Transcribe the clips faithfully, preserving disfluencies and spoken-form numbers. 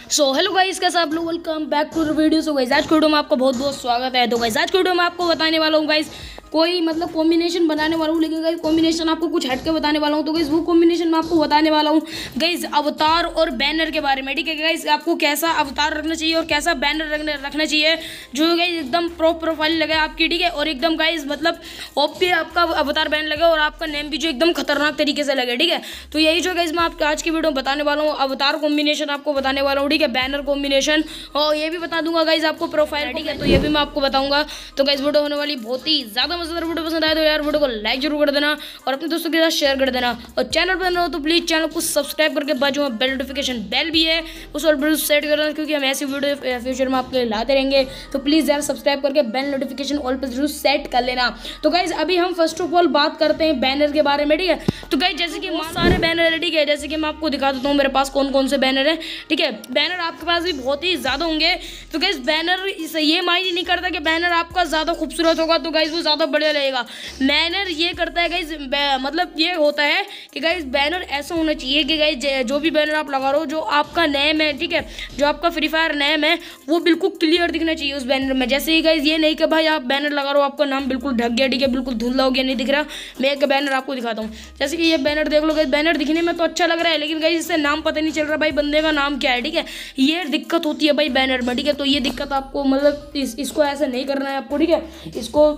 So hello guys, कैसे आप लोग, welcome back to the video. So guys आज की वीडियो में आपका बहुत बहुत स्वागत है। तो गाइस आज की वीडियो में आपको बताने वाला हूँ गाइस कोई मतलब कॉम्बिनेशन बनाने वाला हूँ, लेकिन गाइस कॉम्बिनेशन आपको कुछ हटके बताने वाला हूँ। तो गाइस वो कॉम्बिनेशन मैं आपको बताने वाला हूँ गाइस अवतार और बैनर के बारे में। ठीक है गाइस, आपको कैसा अवतार रखना चाहिए और कैसा बैनर रखना रखना चाहिए जो गाइस एकदम प्रो प्रोफाइल लगे आपकी। ठीक है, और एकदम गाइस मतलब ओपी आपका अवतार बैन लगे और आपका नेम भी जो एकदम खतरनाक तरीके से लगे। ठीक है, तो यही जो गाइस मैं आपको आज की वीडियो में बताने वाला हूँ, अवतार कॉम्बिनेशन आपको बताने वाला हूँ। ठीक है, बैनर कॉम्बिनेशन, और ये भी बता दूंगा गाइस आपको प्रोफाइल। ठीक है, तो ये भी मैं आपको बताऊंगा। तो गाइस वीडियो होने वाली बहुत ही ज्यादा मजेदार। वीडियो पसंद आए तो यार वीडियो को लाइक जरूर कर देना और अपने दोस्तों के साथ शेयर कर देना, और चैनल पर नए हो तो प्लीज चैनल को सब्सक्राइब करके बाजू में बेल नोटिफिकेशन बेल भी है उस पर बिल्कुल सेट कर देना, क्योंकि हम ऐसी वीडियो फ्यूचर में आपके लिए लाते रहेंगे। तो प्लीज यार सब्सक्राइब करके बेल नोटिफिकेशन ऑल पर जरूर सेट कर लेना। तो गाइस अभी हम फर्स्ट ऑफ ऑल बात करते हैं बैनर के बारे में। ठीक है, तो गाइस जैसे कि बहुत सारे बैनर है। ठीक है, जैसे कि मैं आपको दिखा देता हूँ मेरे पास कौन कौन से बैनर है। ठीक है, बैनर आपके पास भी बहुत ही ज्यादा होंगे। तो गाइस बैनर ये मायने नहीं करता कि बैनर आपका ज्यादा खूबसूरत होगा तो गाइस वो ज्यादा बढ़िया रहेगा। बैनर ये करता है गाइस, मतलब ये होता है कि गाइस बैनर ऐसा होना चाहिए कि गाइस जो भी बैनर आप लगा रहे हो, जो आपका नेम है, ठीक है, जो आपका फ्री फायर नेम है वो बिल्कुल क्लियर दिखना चाहिए उस बैनर में। जैसे ही गाइस ये नहीं कि भाई आप बैनर लगा रहे हो आपका नाम बिल्कुल ढक गया, ठीक है, बिल्कुल धुंधला हो गया, नहीं दिख रहा। मैं एक बैनर आपको दिखाता हूँ। जैसे कि ये बैनर देख लो गाइस, बैनर दिखने में तो अच्छा लग रहा है, लेकिन गाइस इससे नाम पता नहीं चल रहा भाई बंदे का नाम क्या है। ठीक है, ये दिक्कत होती है भाई बैनर में। ठीक है, तो ये दिक्कत आपको मतलब इस, इसको ऐसा नहीं करना है आपको। ठीक है, इसको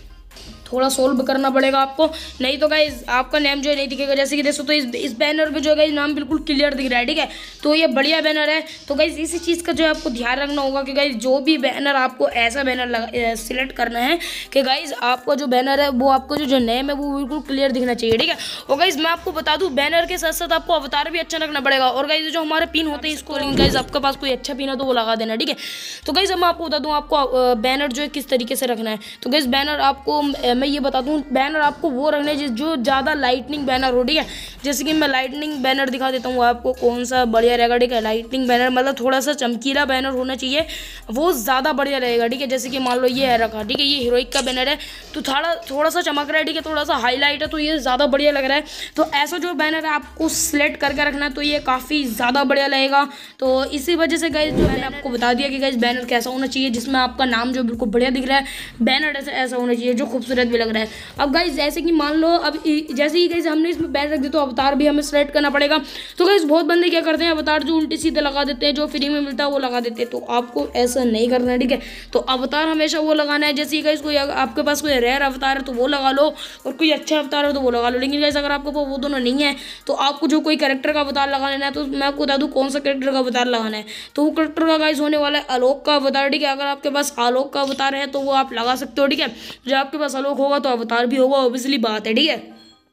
थोड़ा सोल्व करना पड़ेगा आपको, नहीं तो गाइस आपका नेम जो है नहीं दिखेगा। जैसे कि देखो तो इस इस बैनर पे जो है गाइस नाम बिल्कुल क्लियर दिख रहा है। ठीक है, तो ये बढ़िया बैनर है। तो गाइस इसी चीज़ का जो है आपको ध्यान रखना होगा कि गाइस जो भी बैनर आपको ऐसा बैनर लगा सिलेक्ट करना है कि गाइस आपका जो बैनर है वो आपको जो जो नेम है वो बिल्कुल क्लियर दिखना चाहिए। ठीक है, और गाइस मैं आपको बता दूँ बैनर के साथ साथ आपको अवतार भी अच्छा रखना पड़ेगा। और गाइस जो हमारे पिन होते हैं इसको गाइस आपके पास कोई अच्छा पिन है तो वो लगा देना। ठीक है, तो गाइस मैं आपको बता दूँ आपको बैनर जो है किस तरीके से रखना है। तो गाइस बैनर आपको मैं ये बता दूँ, बैनर आपको वो रखना है जो ज़्यादा लाइटनिंग बैनर हो। ठीक है, जैसे कि मैं लाइटनिंग बैनर दिखा देता हूँ आपको कौन सा बढ़िया रहेगा। ठीक है, लाइटनिंग बैनर मतलब थोड़ा सा चमकीला बैनर होना चाहिए, वो ज़्यादा बढ़िया रहेगा। ठीक है, जैसे कि मान लो ये है रखा, ठीक है, ये हीरोइक का बैनर है तो थोड़ा थोड़ा सा चमक रहा है। ठीक है, थोड़ा सा हाईलाइट है तो ये ज़्यादा बढ़िया लग रहा है। तो ऐसा जो बैनर है आपको सिलेक्ट करके रखना है तो ये काफ़ी ज़्यादा बढ़िया लगेगा। तो इसी वजह से गाइस जो मैंने आपको बता दिया कि गाइस बैनर कैसा होना चाहिए जिसमें आपका नाम जो बिल्कुल बढ़िया दिख रहा है, बैनर ऐसा ऐसा होना चाहिए जो खूबसूरत भी लग रहा है। अब गाइस जैसे कि मान लो अब जैसे ही गाइस हमने इसमें बैनर रख दिया तो अवतार भी हमें सेलेक्ट करना पड़ेगा। तो गाइस बहुत बंदे क्या करते हैं, अवतार जो उल्टे सीधे लगा देते हैं, जो फ्री में मिलता है वो लगा देते हैं। तो आपको ऐसा नहीं करना है। ठीक है, तो अवतार हमेशा वो लगाना है, जैसे गाइस कोई आपके पास कोई रेयर अवतार है तो वो लगा लो, और कोई अच्छा अवतार है तो वो लगा लो। लेकिन गाइस अगर आपको वो दोनों नहीं है तो आपको जो कोई कैरेक्टर का अवतार लगा लेना है। तो मैं आपको बता दूं कौन सा कैरेक्टर का अवतार लगाना है। तो वो कैरेक्टर का गाइस होने वाला है आलोक का अवतार। ठीक है, अगर आपके पास आलोक का अवतार है तो वो आप लगा सकते हो। ठीक है, जब आपके पास आलोक होगा तो अवतार भी होगा, ऑब्वियसली बात है। ठीक है,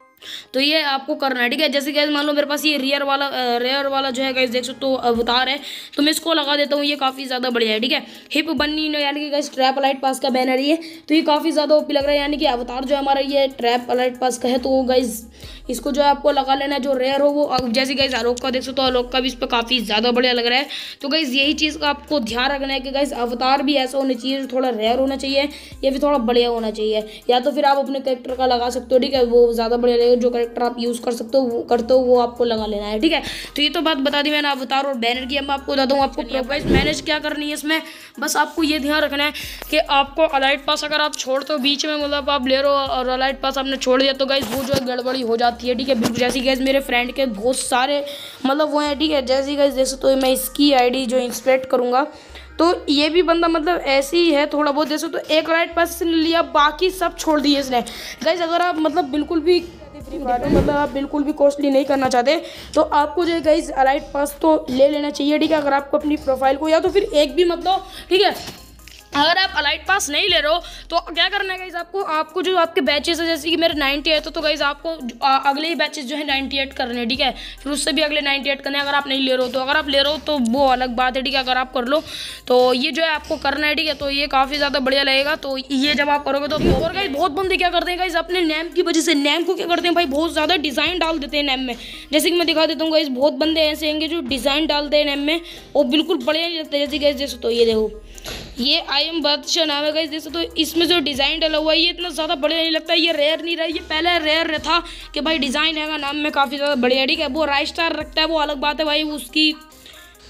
तो ये आपको करना है। ठीक है, जैसे गाइस मान लो मेरे पास ये रियर वाला रेयर वाला जो है गाइस देख सकते हो अवतार है, तो मैं इसको लगा देता हूँ। ये काफ़ी ज़्यादा बढ़िया है। ठीक है, हिप बन्नी यानी कि गाइस ट्रैप अलाइट पास का बैनर ये, तो ये काफ़ी ज़्यादा ओपी लग रहा है। यानी कि अवतार जो हमारा ये ट्रैप अलाइट पास का है, तो गाइस इसको जो है आपको लगा लेना है जो रेयर हो वो। जैसे गाइस आलोक का देख सकते हो, आलोक का भी इस पर काफ़ी ज़्यादा बढ़िया लग रहा है। तो गाइस यही चीज़ का आपको ध्यान रखना है कि गाइस अवतार भी ऐसा होना चाहिए जो थोड़ा रेयर होना चाहिए, ये भी थोड़ा बढ़िया होना चाहिए। या तो फिर आप अपने कैरेक्टर का लगा सकते हो। ठीक है, वो ज़्यादा बढ़िया लगेगा। जो कैरेक्टर आप यूज़ कर सकते हो वो करते हो वो आपको लगा लेना है। ठीक है, तो ये तो बात बता दी मैंने अवतार और बैनर की। अब मैं आपको बता दूँ आपको गाइस मैनेज क्या करनी है इसमें। बस आपको ये ध्यान रखना है कि आपको अलाइट पास अगर आप छोड़ते हो बीच में, मतलब आप ले रहे हो और अलाइट पास आपने छोड़ दिया तो गाइस वो जो है गड़बड़ी हो जाती है। ठीक है, बिल्कुल जैसे गाइस मेरे फ्रेंड के बहुत सारे मतलब वो हैं। ठीक है, जैसे गाइस जैसे तो मैं इसकी आईडी जो इंस्पेक्ट करूँगा तो ये भी बंदा मतलब ऐसे ही है थोड़ा बहुत। जैसे तो एक राइट पास से लिया, बाकी सब छोड़ दिए इसने। गाइस अगर आप मतलब बिल्कुल भी मतलब आप बिल्कुल भी कॉस्टली नहीं करना चाहते तो आपको जो है गाइस अलाइट पास तो ले लेना चाहिए। ठीक है, अगर आपको अपनी प्रोफाइल को, या तो फिर एक भी मत लो। ठीक है, अगर आप अलाइट पास नहीं ले रहे हो तो क्या करना है गाइस आपको आपको जो आपके बैचेस है, जैसे कि मेरे अट्ठानवे है तो गाइस आपको अगले ही बैचेस जो है अट्ठानवे करने हैं। ठीक है, फिर उससे भी अगले अट्ठानवे करने हैं अगर आप नहीं ले रहे हो तो। अगर आप ले रहे हो तो वो अलग बात है। ठीक है, अगर आप कर लो तो ये जो है आपको करना है। ठीक है, तो ये काफ़ी ज़्यादा बढ़िया लगेगा। तो ये जब आप करोगे तो और गाइस बहुत बंदे क्या करते हैं गाइस अपने नेम की वजह से, नेम को क्या करते हैं भाई बहुत ज़्यादा डिज़ाइन डाल देते हैं नेम में। जैसे कि मैं दिखा देता हूँ गाइस, बहुत बंदे ऐसे होंगे जो डिज़ाइन डालते हैं नेम में और बिल्कुल बढ़िया नहीं लगते। जैसे गाइस जैसे तो ये देखो, ये आई एम बादशाह नाम है गाइस, जैसे तो इसमें जो डिज़ाइन डाला हुआ है ये इतना ज़्यादा बढ़िया नहीं लगता। ये रेयर नहीं रहा, ये पहले रेयर था कि भाई डिज़ाइन है नाम में काफ़ी ज़्यादा बढ़िया। ठीक है, वो राइट स्टार रखता है वो अलग बात है भाई, उसकी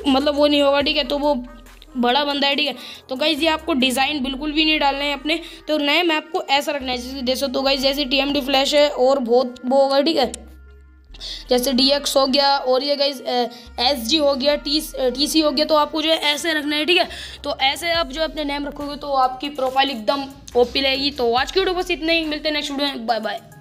मतलब वो नहीं होगा, ठीक है, तो वो बड़ा बंदा है, ठीक है। तो गाइज ये आपको डिज़ाइन बिल्कुल भी नहीं डालना है अपने, तो नए मैप को ऐसा रखना है जैसे देखो। तो गाइज जैसे टी एम डी फ्लैश है और बहुत वो होगा, ठीक है, जैसे डी एक्स हो गया और ये गाइज एस जी हो गया, टी टी सी हो गया, तो आपको जो है ऐसे रखना है, ठीक है। तो ऐसे आप जो अपने नेम रखोगे तो आपकी प्रोफाइल एकदम ओपी रहेगी। तो आज की वीडियो बस इतना ही, मिलते हैं नेक्स्ट वीडियो में, बाय बाय।